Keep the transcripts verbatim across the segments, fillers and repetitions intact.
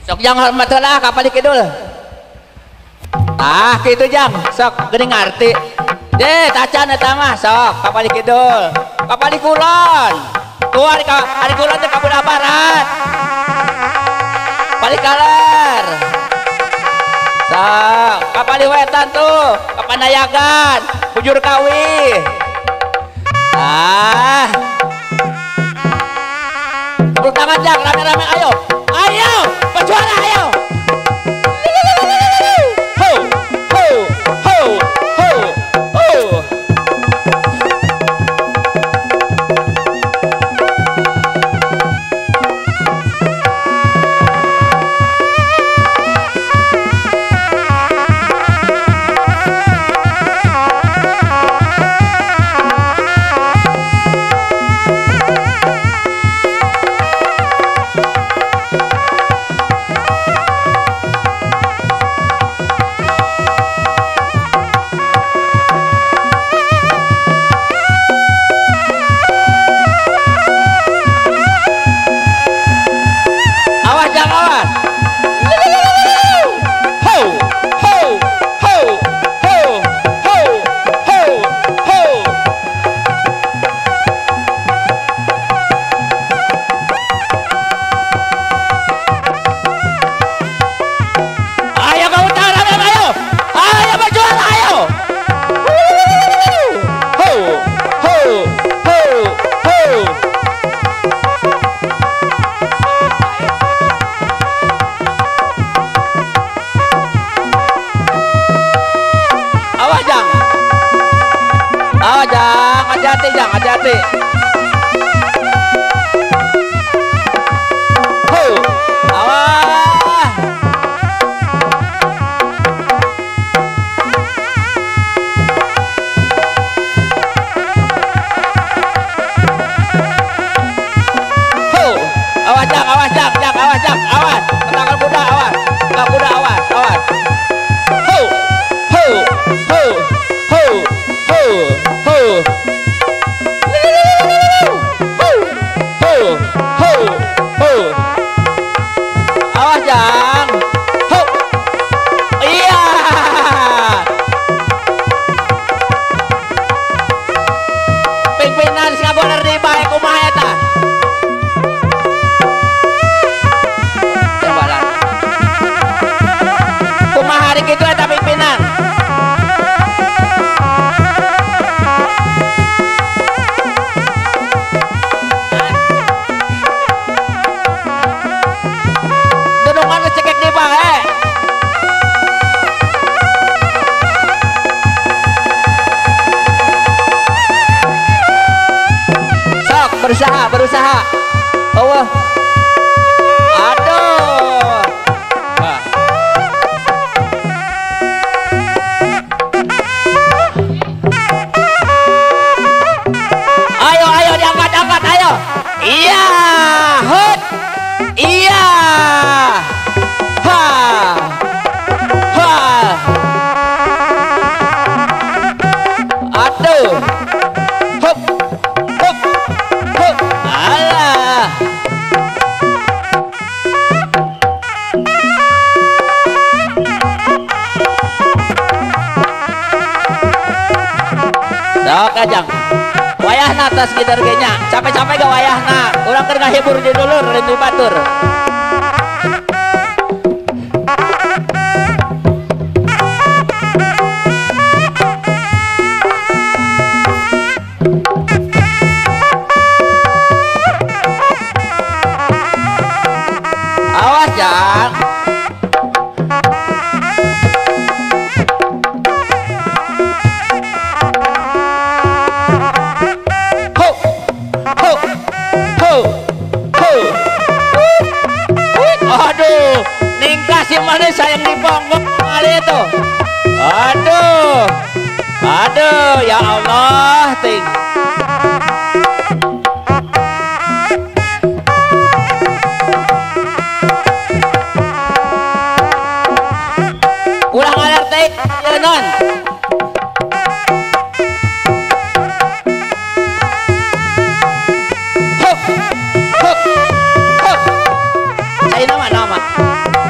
sok jang hormat lah kapal kidul. Ah gitu jang sok geuning ngarti. Deh tacan eta mah sok kapal kidul. Kapal kulon. Tuh ari ari kulon teh ka belah barat. Kapal kaler. Sok kapal wetan tuh, kapal nayagan, bujur kawi. Ah. Tepuk tangan jang rame-rame ayo. Ayo, berjuara ayo. Ho, ho, ho, ho, ho. Hati-hati jang, hati-hati. Huh, awas. Huh, awas jang, awas jang, jang, awas jang, awas. Tangan kuda awas, tangan kuda awas, awas. Huh, huh, huh, huh, huh, huh. Awas jang. Hup. Iya. Pimpinan ngaboner di bae kumaha eta? Cobalah. Kumaha hari kitu eta pimpinan? Berusaha, berusaha. Oh, aduh. Wah. Ayo, ayo diangkat, angkat, ayo. Iya, hut. Iya. Ha. Ha. Aduh. Hup. Sok ajang wayahna atas gitar genya capek-capek gak wayahna urang keur ngahibur di dulur rindu batur. Awas jang. Aduh, ningkas si mana sayang di ponggok kali itu. Aduh, aduh, ya Allah, ting. Ulah ngaler ting, non. Hup, hup, hup. Saya nama nama.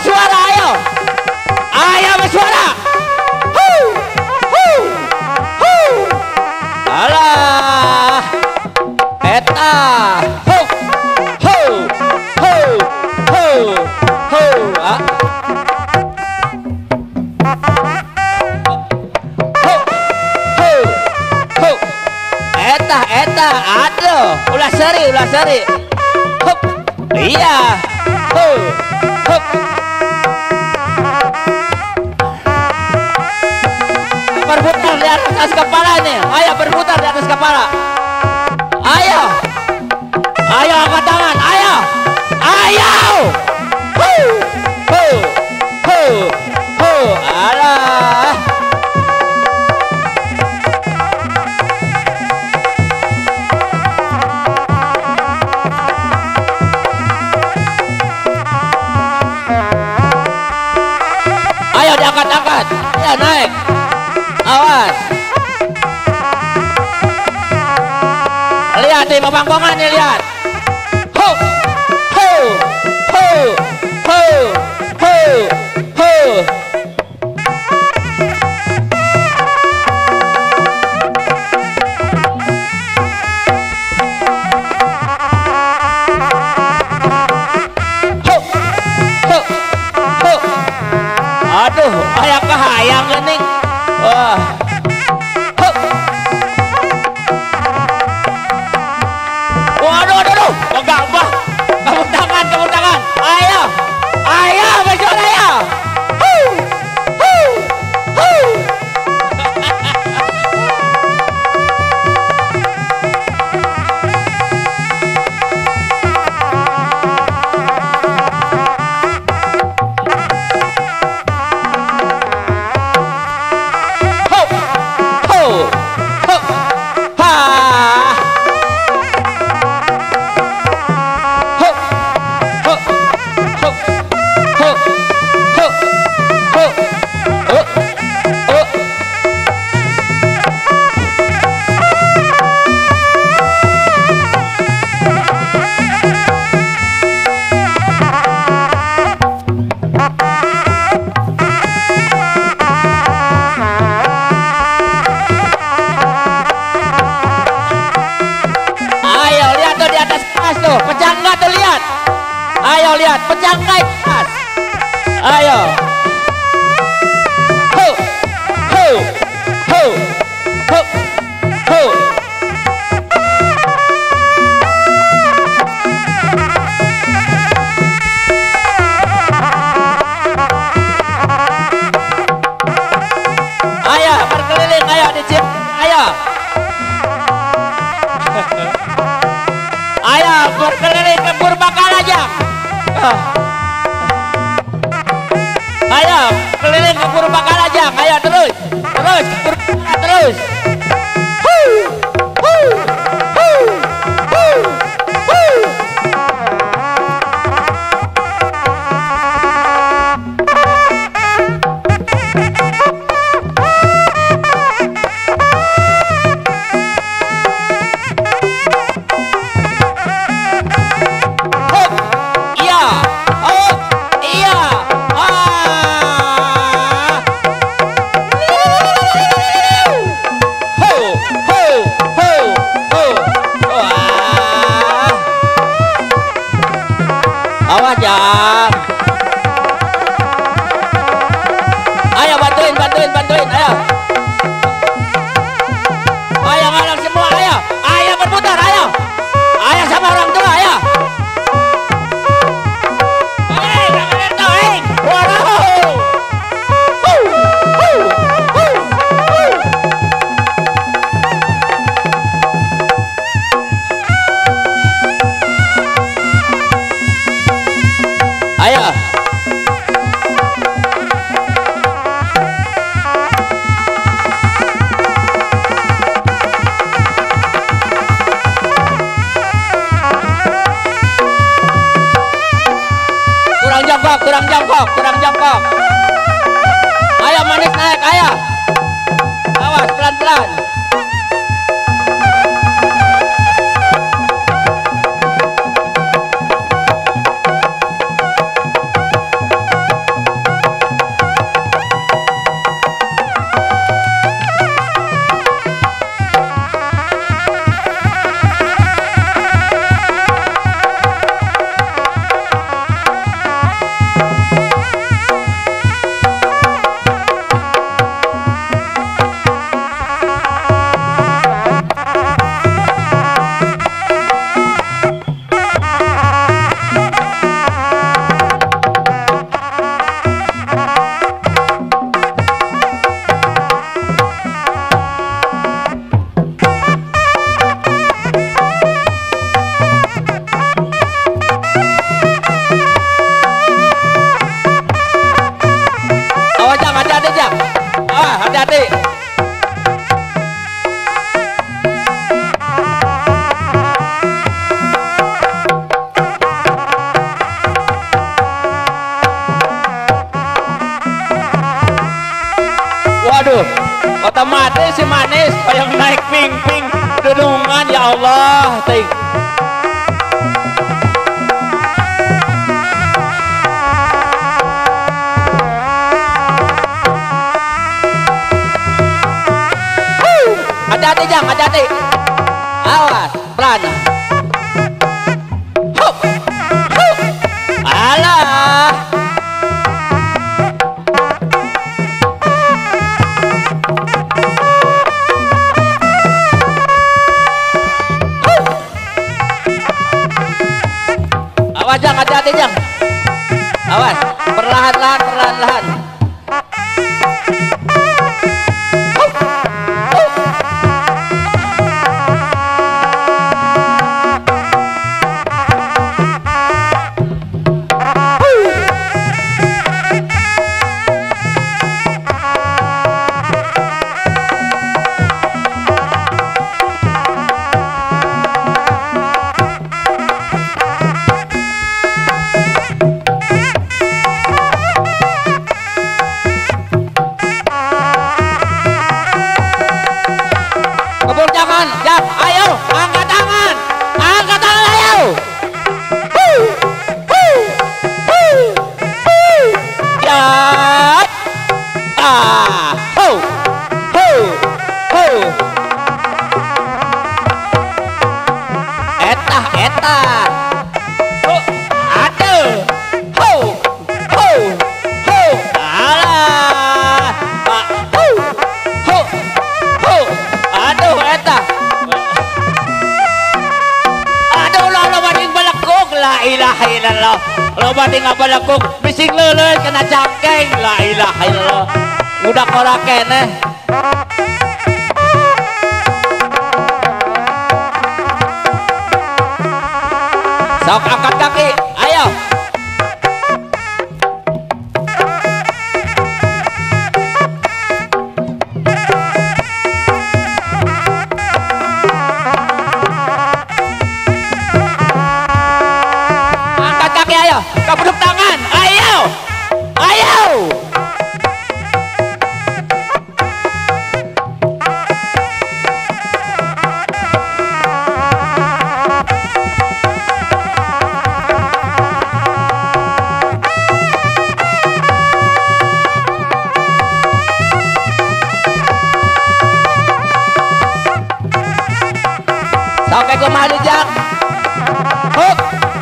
bersuara, ayo. Ayo bersuara. Huh. Huh. Huh. Alah. Eta. Huh. Huh. Huh. Huh. Huh. Ah. Eta, eta, aduh, ulah seri, ulah seri. Hup, iya, hup, hup. Berputar di atas kepala nih, ayo berputar di atas kepala. Ayo, ayo angkat tangan, ayo, ayo. Huh, huh, huh, huh, alah. Angkat, ya naik, awas, lihat nih pangkongan nih, lihat, ho, ho, ho, ho, ho, ho. Aduh, ayah kahayang gening. Wah. Hup. Waduh, aduh, aduh. Enggak, bah. Tepuk tangan, tepuk tangan. Ayo. Ayo, besok ayo. Huh. Huh. Huh. Pecah enggak tuh, lihat. Ayo lihat, pecah enggak pas. Ayo. Ho. Ho. Ho. Ho. Ho. Ayo berkeliling, ayo dicip. Ayo. Ayo berkeliling ke Purbakalajang. Ayo keliling ke Purbakalajang. Ayo terus, terus, Purbakalajang terus. Huh, huh, huh, huh, huh. Awas jam. Ayo bantuin, bantuin, bantuin, ayo. Ayo ngalang semua, ayo. Ayo berputar, ayo. Ayo sama orang tua, ayo. Hei, jangan itu, hei. Waduh. Huh, huh, huh, huh. Ayo. Kurang jongkok, kurang jongkok, kurang jongkok. Ayo manis naik, ayo. Awas pelan-pelan. ting. Hati-hati Jang, hati-hati. Awas, pelan. Hup, hup. Alah. Hup. Awas Jang, hati-hati Jang. Awas, perlahan-lahan, perlahan-lahan. Jam, ayo, angkat tangan, angkat tangan, ayo. Huu, huu, huu, huu. Ya, ah, huu, huu, huu. Eta, eta. Huu, aduh, huu, huu, huu. Alah, ah, huu, huu, huu. Aduh, eta. La ilaha illallah. Lo bading ngabalakuk bising leuleut kena cangkeng. La ilaha illallah. Udah ora keneh. Sok angkat kaki, ayo. Kepeduk tangan, ayo, ayo. Sampai gue malu Jang. Hup.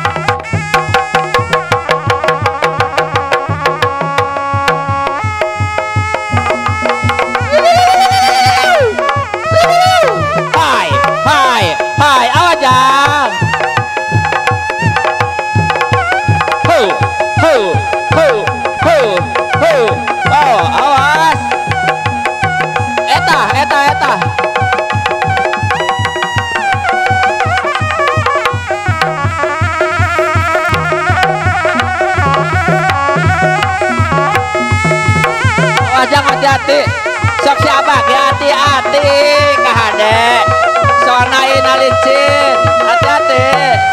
Hati-hati, sok siapa? Hati-hati, kahade. Sonain alicin, hati-hati.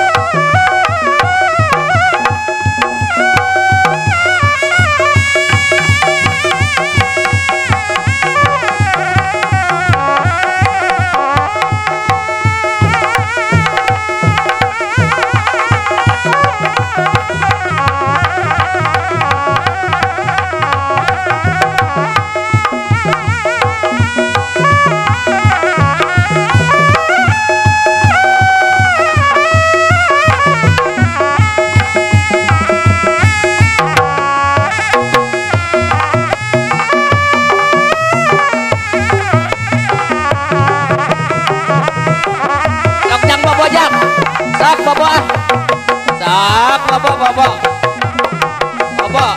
Sak bobo ah. Sak bobo bobo. Bobo.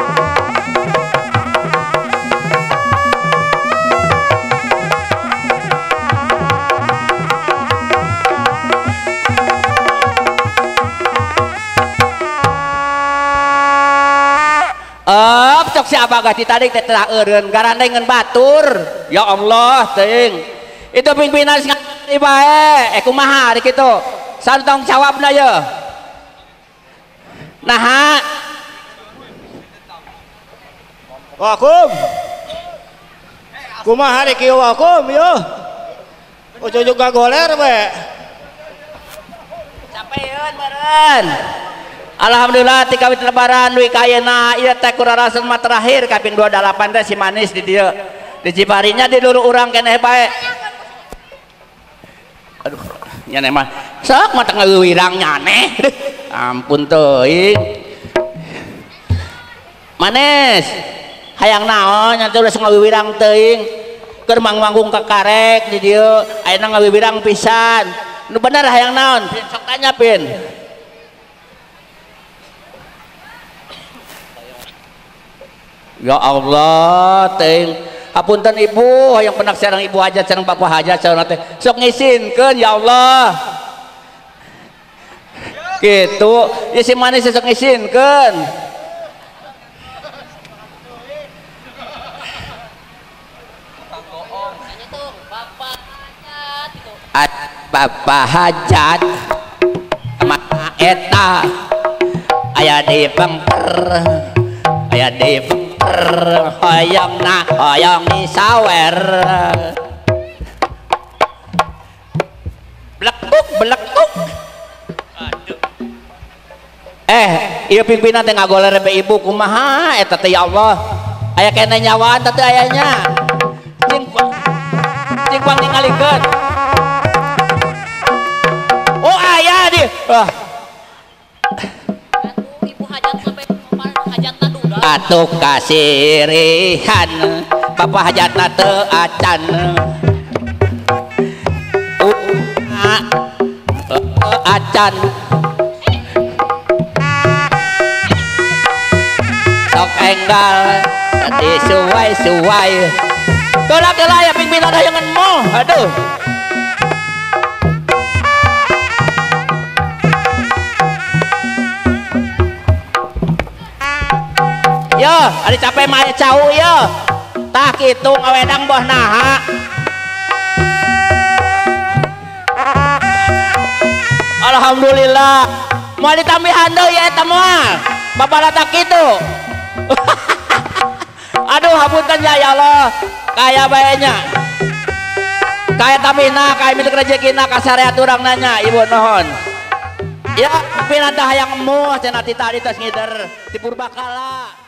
Up cok si abah gati tadi telah eureun garandengan batur. Ya Allah teuing. Itu pimpinan sing bae. Eh kumaha di kitu? Sanu tanggung jawabna ye. Naha? Wakum. Kumaha di kieu wakum yo. Ujuk-ujuk gagoler we. Sampaian meureun. Alhamdulillah ti kawit lebaran duit kayena ieu teh kurarasan mah terakhir kaping dua puluh delapan teh si manis di dieu. Di Ciparinya di luru urang keneh bae. Aduh, nya mah sok mah teu ngeuwirang nyaneh. Ampun teuing. Manis. Hayang naon nya teh udah ngeuwirang teuing. Keur manggung ka karek di dieu, ayeuna ngeuwirang pisan. Nu bener hayang naon? Sok tanya pin. Ya Allah, teh hapunten ibu, yang pernah sareng ibu hajat sareng bapak hajat sareng teh sok ngisinkeun ya Allah. Gitu, ya si manis sok ngisinkeun. At bapak hajat mah eta aya di bengker, aya di bengker. Hoyong na hoyong ni sawer belekuk belekuk aduh eh ieu pimpinan teh ngagoler be ibu kumaha eta teh ya Allah aya kene nyawaan teh ayanya cing cing pang ningalikeun oh aya di ah atuh kasirihan bapak hajatna teu acan uh, acan sok enggal disuwai-suwai geula-geula ya pimpinan dayangan mo aduh yo, ada capek mah cau yo. Tah kitu ngawedang boh naha. Alhamdulillah. Moal ditambihan deui eta moal. Babalata kitu. Aduh hapunten ya Allah. Kaya bae nya. Kaya tambihna, kaya milik rezekina ka sareat urang nanya, ibu nuhun. Ya, pinatah hayang emuh cenah ti tadi tos ngider ti purbakala.